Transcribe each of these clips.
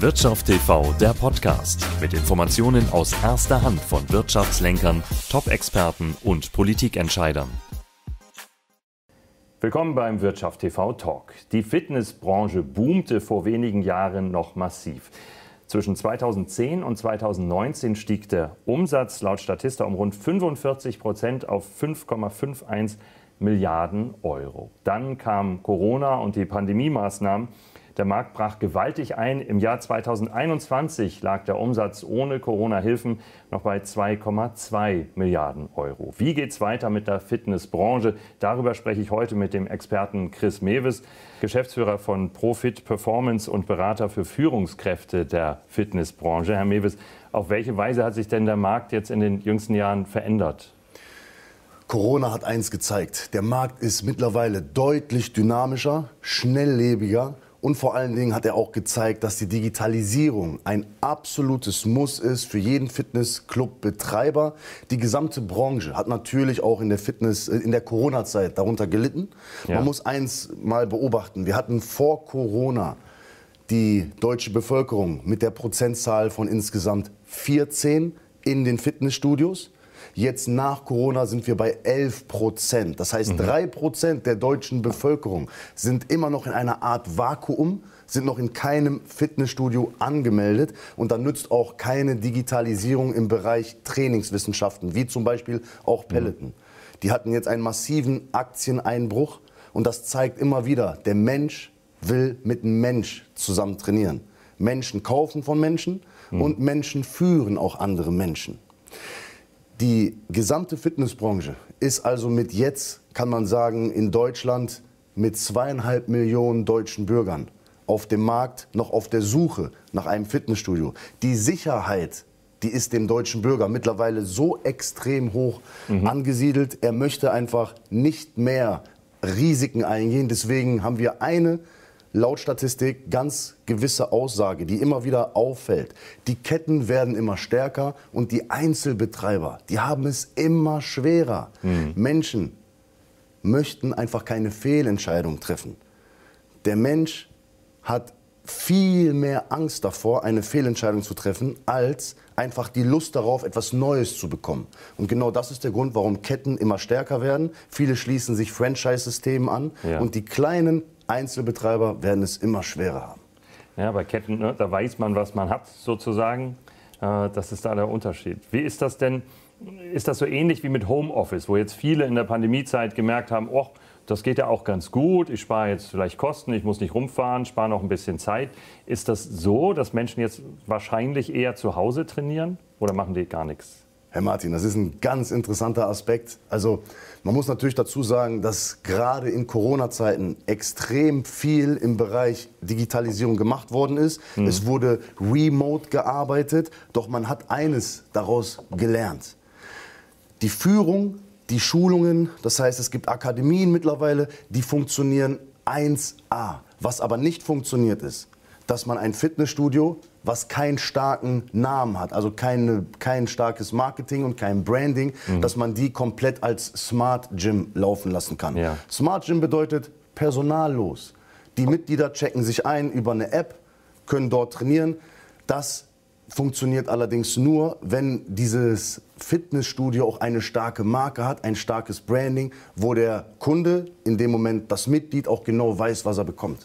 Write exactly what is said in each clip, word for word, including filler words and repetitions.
Wirtschaft T V, der Podcast mit Informationen aus erster Hand von Wirtschaftslenkern, Top-Experten und Politikentscheidern. Willkommen beim Wirtschaft T V Talk. Die Fitnessbranche boomte vor wenigen Jahren noch massiv. Zwischen zweitausendzehn und zweitausendneunzehn stieg der Umsatz laut Statista um rund fünfundvierzig Prozent auf fünf Komma einundfünfzig Milliarden Euro. Dann kam Corona und die Pandemie-Maßnahmen. Der Markt brach gewaltig ein. Im Jahr zweitausendeinundzwanzig lag der Umsatz ohne Corona-Hilfen noch bei zwei Komma zwei Milliarden Euro. Wie geht's weiter mit der Fitnessbranche? Darüber spreche ich heute mit dem Experten Chris Mewes, Geschäftsführer von Profit Performance und Berater für Führungskräfte der Fitnessbranche. Herr Mewes, auf welche Weise hat sich denn der Markt jetzt in den jüngsten Jahren verändert? Corona hat eins gezeigt. Der Markt ist mittlerweile deutlich dynamischer, schnelllebiger. Und vor allen Dingen hat er auch gezeigt, dass die Digitalisierung ein absolutes Muss ist für jeden Fitnessclub-Betreiber. Die gesamte Branche hat natürlich auch in der Fitness, in der Corona-Zeit darunter gelitten. Ja. Man muss eins mal beobachten. Wir hatten vor Corona die deutsche Bevölkerung mit der Prozentzahl von insgesamt vierzehn in den Fitnessstudios. Jetzt nach Corona sind wir bei elf Prozent. Das heißt, drei Prozent der deutschen Bevölkerung sind immer noch in einer Art Vakuum, sind noch in keinem Fitnessstudio angemeldet. Und da nützt auch keine Digitalisierung im Bereich Trainingswissenschaften, wie zum Beispiel auch Peloton. Mhm. Die hatten jetzt einen massiven Aktieneinbruch. Und das zeigt immer wieder, der Mensch will mit einem Mensch zusammen trainieren. Menschen kaufen von Menschen mhm. und Menschen führen auch andere Menschen. Die gesamte Fitnessbranche ist also mit jetzt, kann man sagen, in Deutschland mit zweieinhalb Millionen deutschen Bürgern auf dem Markt noch auf der Suche nach einem Fitnessstudio. Die Sicherheit, die ist dem deutschen Bürger mittlerweile so extrem hoch mhm. angesiedelt. Er möchte einfach nicht mehr Risiken eingehen. Deswegen haben wir eine laut Statistik ganz gewisse Aussage, die immer wieder auffällt. Die Ketten werden immer stärker und die Einzelbetreiber, die haben es immer schwerer. Mhm. Menschen möchten einfach keine Fehlentscheidung treffen. Der Mensch hat viel mehr Angst davor, eine Fehlentscheidung zu treffen, als einfach die Lust darauf, etwas Neues zu bekommen. Und genau das ist der Grund, warum Ketten immer stärker werden. Viele schließen sich Franchise-Systemen an ja. und die kleinen Einzelbetreiber werden es immer schwerer haben. Ja, bei Ketten, ne, da weiß man, was man hat, sozusagen. Äh, das ist da der Unterschied. Wie ist das denn? Ist das so ähnlich wie mit Homeoffice, wo jetzt viele in der Pandemiezeit gemerkt haben, oh, das geht ja auch ganz gut, ich spare jetzt vielleicht Kosten, ich muss nicht rumfahren, spare noch ein bisschen Zeit. Ist das so, dass Menschen jetzt wahrscheinlich eher zu Hause trainieren oder machen die gar nichts? Herr Martin, das ist ein ganz interessanter Aspekt. Also man muss natürlich dazu sagen, dass gerade in Corona-Zeiten extrem viel im Bereich Digitalisierung gemacht worden ist. Mhm. Es wurde remote gearbeitet, doch man hat eines daraus gelernt. Die Führung, die Schulungen, das heißt, es gibt Akademien mittlerweile, die funktionieren eins A. Was aber nicht funktioniert ist, dass man ein Fitnessstudio, was keinen starken Namen hat, also keine, kein starkes Marketing und kein Branding, mhm. dass man die komplett als Smart Gym laufen lassen kann. Ja. Smart Gym bedeutet personallos. Die Mitglieder checken sich ein über eine App, können dort trainieren. Das funktioniert allerdings nur, wenn dieses Fitnessstudio auch eine starke Marke hat, ein starkes Branding, wo der Kunde, in dem Moment das Mitglied, auch genau weiß, was er bekommt.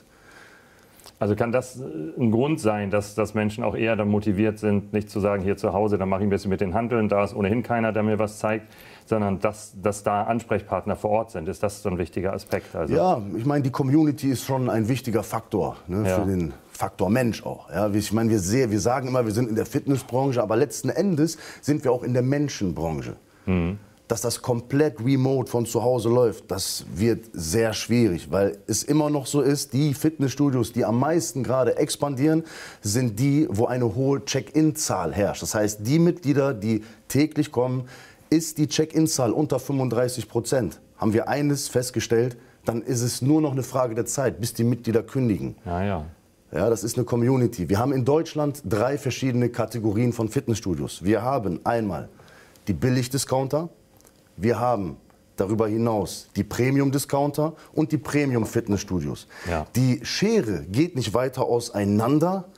Also kann das ein Grund sein, dass, dass Menschen auch eher dann motiviert sind, nicht zu sagen, hier zu Hause, dann mache ich ein bisschen mit den Hanteln, da ist ohnehin keiner, der mir was zeigt, sondern dass, dass da Ansprechpartner vor Ort sind. Ist das so ein wichtiger Aspekt? Also ja, ich meine, die Community ist schon ein wichtiger Faktor, ne, ja. für den Faktor Mensch auch. Ja, ich meine, wir, sehr, wir sagen immer, wir sind in der Fitnessbranche, aber letzten Endes sind wir auch in der Menschenbranche. Mhm. Dass das komplett remote von zu Hause läuft, das wird sehr schwierig, weil es immer noch so ist, die Fitnessstudios, die am meisten gerade expandieren, sind die, wo eine hohe Check-in-Zahl herrscht. Das heißt, die Mitglieder, die täglich kommen, ist die Check-in-Zahl unter fünfunddreißig Prozent. Haben wir eines festgestellt, dann ist es nur noch eine Frage der Zeit, bis die Mitglieder kündigen. Ja, ja. Ja, das ist eine Community. Wir haben in Deutschland drei verschiedene Kategorien von Fitnessstudios. Wir haben einmal die Billig-Discounter. Wir haben darüber hinaus die Premium-Discounter und die Premium-Fitnessstudios. Ja. Die Schere geht nicht weiter auseinander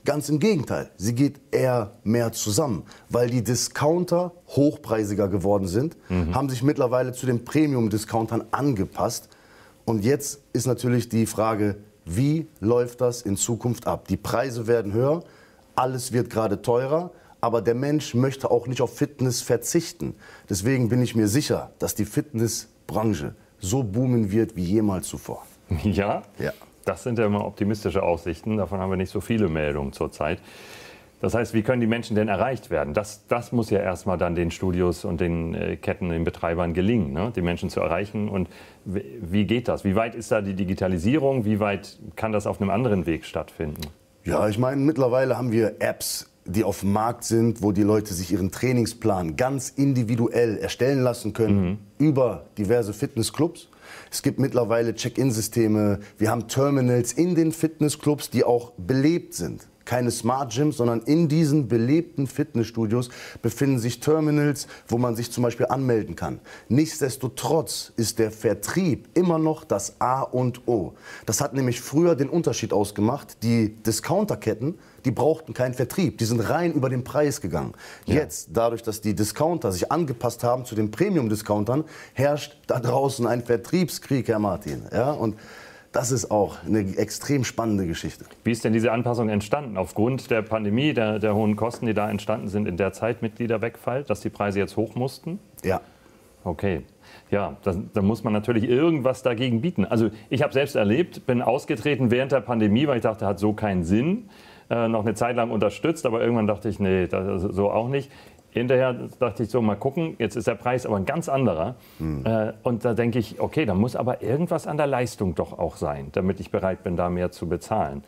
Ganz im Gegenteil, sie geht eher mehr zusammen, weil die Discounter hochpreisiger geworden sind, mhm. haben sich mittlerweile zu den Premium-Discountern angepasst. Und jetzt ist natürlich die Frage, wie läuft das in Zukunft ab? Die Preise werden höher, alles wird gerade teurer, aber der Mensch möchte auch nicht auf Fitness verzichten. Deswegen bin ich mir sicher, dass die Fitnessbranche so boomen wird wie jemals zuvor. Ja? Ja. Das sind ja immer optimistische Aussichten. Davon haben wir nicht so viele Meldungen zurzeit. Das heißt, wie können die Menschen denn erreicht werden? Das, das muss ja erstmal dann den Studios und den äh, Ketten, den Betreibern gelingen, ne? Die Menschen zu erreichen. Und wie geht das? Wie weit ist da die Digitalisierung? Wie weit kann das auf einem anderen Weg stattfinden? Ja, ich meine, mittlerweile haben wir Apps, die auf dem Markt sind, wo die Leute sich ihren Trainingsplan ganz individuell erstellen lassen können, mhm. über diverse Fitnessclubs. Es gibt mittlerweile Check-in-Systeme, wir haben Terminals in den Fitnessclubs, die auch belebt sind. Keine Smart Gyms, sondern in diesen belebten Fitnessstudios befinden sich Terminals, wo man sich zum Beispiel anmelden kann. Nichtsdestotrotz ist der Vertrieb immer noch das A und O. Das hat nämlich früher den Unterschied ausgemacht. Die Discounterketten, die brauchten keinen Vertrieb, die sind rein über den Preis gegangen. Ja. Jetzt, dadurch, dass die Discounter sich angepasst haben zu den Premium-Discountern, herrscht da draußen ein Vertriebskrieg, Herr Martin. Ja, und das ist auch eine extrem spannende Geschichte. Wie ist denn diese Anpassung entstanden? Aufgrund der Pandemie, der, der hohen Kosten, die da entstanden sind, in der Zeit Mitglieder wegfallen, dass die Preise jetzt hoch mussten? Ja. Okay. Ja, da muss man natürlich irgendwas dagegen bieten. Also ich habe selbst erlebt, bin ausgetreten während der Pandemie, weil ich dachte, hat so keinen Sinn. Äh, noch eine Zeit lang unterstützt, aber irgendwann dachte ich, nee, das, so auch nicht. Hinterher dachte ich so, mal gucken, jetzt ist der Preis aber ein ganz anderer. Mhm. Äh, und da denke ich, okay, da muss aber irgendwas an der Leistung doch auch sein, damit ich bereit bin, da mehr zu bezahlen.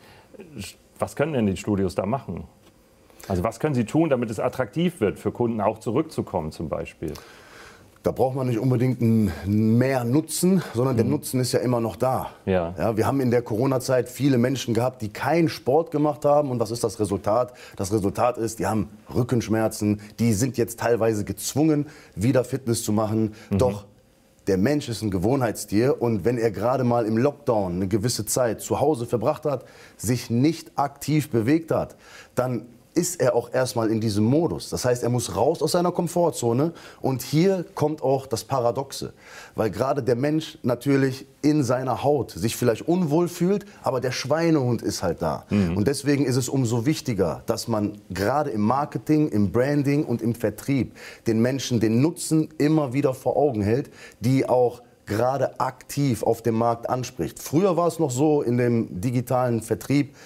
Was können denn die Studios da machen? Also was können sie tun, damit es attraktiv wird, für Kunden auch zurückzukommen zum Beispiel? Da braucht man nicht unbedingt mehr Nutzen, sondern mhm. der Nutzen ist ja immer noch da. Ja. Ja, wir haben in der Corona-Zeit viele Menschen gehabt, die keinen Sport gemacht haben. Und was ist das Resultat? Das Resultat ist, die haben Rückenschmerzen, die sind jetzt teilweise gezwungen, wieder Fitness zu machen. Mhm. Doch der Mensch ist ein Gewohnheitstier und wenn er gerade mal im Lockdown eine gewisse Zeit zu Hause verbracht hat, sich nicht aktiv bewegt hat, dann ist er auch erstmal in diesem Modus. Das heißt, er muss raus aus seiner Komfortzone. Und hier kommt auch das Paradoxe. Weil gerade der Mensch natürlich in seiner Haut sich vielleicht unwohl fühlt, aber der Schweinehund ist halt da. Mhm. Und deswegen ist es umso wichtiger, dass man gerade im Marketing, im Branding und im Vertrieb den Menschen den Nutzen immer wieder vor Augen hält, die auch gerade aktiv auf dem Markt anspricht. Früher war es noch so in dem digitalen Vertrieb,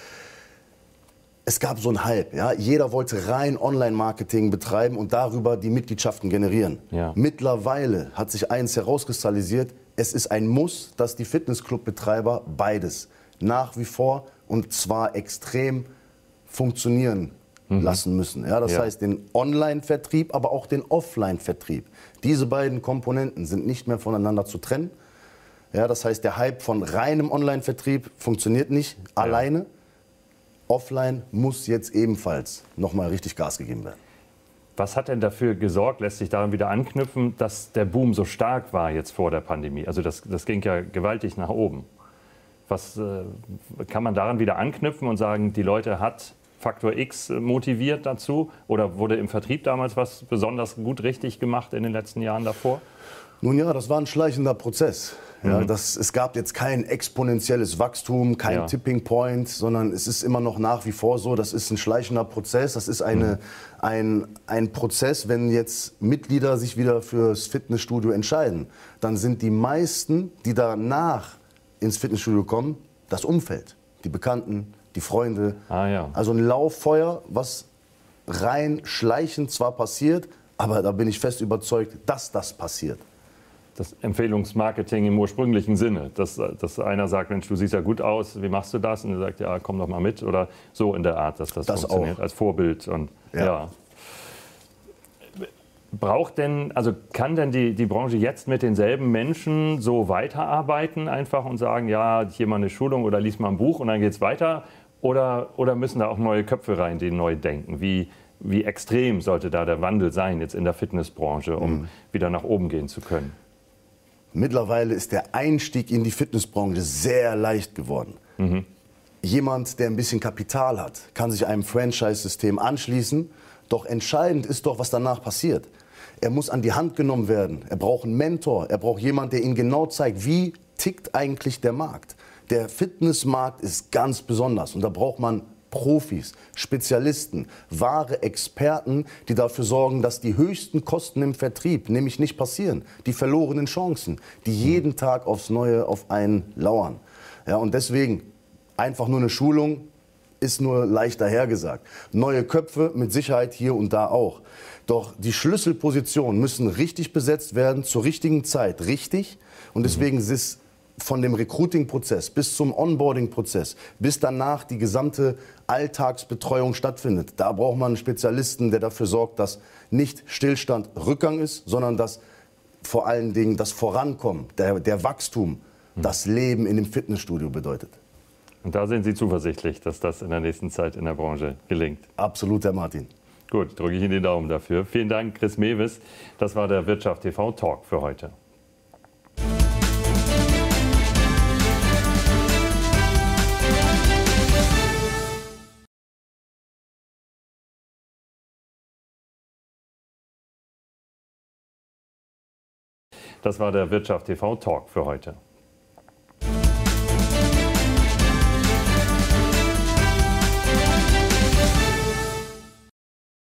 es gab so einen Hype, ja? Jeder wollte rein Online-Marketing betreiben und darüber die Mitgliedschaften generieren. Ja. Mittlerweile hat sich eins herauskristallisiert, es ist ein Muss, dass die Fitnessclub-Betreiber beides nach wie vor und zwar extrem funktionieren mhm. lassen müssen. Ja? Das ja. heißt den Online-Vertrieb, aber auch den Offline-Vertrieb. Diese beiden Komponenten sind nicht mehr voneinander zu trennen. Ja, das heißt, der Hype von reinem Online-Vertrieb funktioniert nicht ja. alleine. Offline muss jetzt ebenfalls nochmal richtig Gas gegeben werden. Was hat denn dafür gesorgt, lässt sich daran wieder anknüpfen, dass der Boom so stark war jetzt vor der Pandemie? Also das, das ging ja gewaltig nach oben. Was äh, kann man daran wieder anknüpfen und sagen, die Leute hat Faktor X motiviert dazu? Oder wurde im Vertrieb damals was besonders gut richtig gemacht in den letzten Jahren davor? Nun ja, das war ein schleichender Prozess. Ja, mhm. das, es gab jetzt kein exponentielles Wachstum, kein ja. Tipping Point, sondern es ist immer noch nach wie vor so, das ist ein schleichender Prozess. Das ist eine, mhm. ein, ein Prozess, wenn jetzt Mitglieder sich wieder fürs Fitnessstudio entscheiden, dann sind die meisten, die danach ins Fitnessstudio kommen, das Umfeld, die Bekannten, die Freunde. Ah, ja. Also ein Lauffeuer, was rein schleichend zwar passiert, aber da bin ich fest überzeugt, dass das passiert. Das Empfehlungsmarketing im ursprünglichen Sinne, dass, dass einer sagt, Mensch, du siehst ja gut aus, wie machst du das? Und er sagt, ja, komm doch mal mit. Oder so in der Art, dass das, das funktioniert, auch. Als Vorbild. Und, ja. Ja. Braucht denn, also kann denn die, die Branche jetzt mit denselben Menschen so weiterarbeiten einfach und sagen, ja, hier mal eine Schulung oder lies mal ein Buch und dann geht's weiter? Oder, oder müssen da auch neue Köpfe rein, die neu denken? Wie, wie extrem sollte da der Wandel sein jetzt in der Fitnessbranche, um mhm. wieder nach oben gehen zu können? Mittlerweile ist der Einstieg in die Fitnessbranche sehr leicht geworden. Mhm. Jemand, der ein bisschen Kapital hat, kann sich einem Franchise-System anschließen. Doch entscheidend ist doch, was danach passiert. Er muss an die Hand genommen werden. Er braucht einen Mentor. Er braucht jemanden, der ihm genau zeigt, wie tickt eigentlich der Markt. Der Fitnessmarkt ist ganz besonders und da braucht man Profis, Spezialisten, wahre Experten, die dafür sorgen, dass die höchsten Kosten im Vertrieb nämlich nicht passieren. Die verlorenen Chancen, die jeden Tag aufs Neue auf einen lauern. Ja, und deswegen einfach nur eine Schulung ist nur leicht dahergesagt. Neue Köpfe mit Sicherheit hier und da auch. Doch die Schlüsselpositionen müssen richtig besetzt werden, zur richtigen Zeit richtig. Und deswegen ist es von dem Recruiting-Prozess bis zum Onboarding-Prozess, bis danach die gesamte Alltagsbetreuung stattfindet. Da braucht man einen Spezialisten, der dafür sorgt, dass nicht Stillstand Rückgang ist, sondern dass vor allen Dingen das Vorankommen, der, der Wachstum, das Leben in dem Fitnessstudio bedeutet. Und da sind Sie zuversichtlich, dass das in der nächsten Zeit in der Branche gelingt? Absolut, Herr Martin. Gut, drücke ich Ihnen den Daumen dafür. Vielen Dank, Chris Mewis. Das war der Wirtschaft T V Talk für heute. Das war der Wirtschaft T V Talk für heute.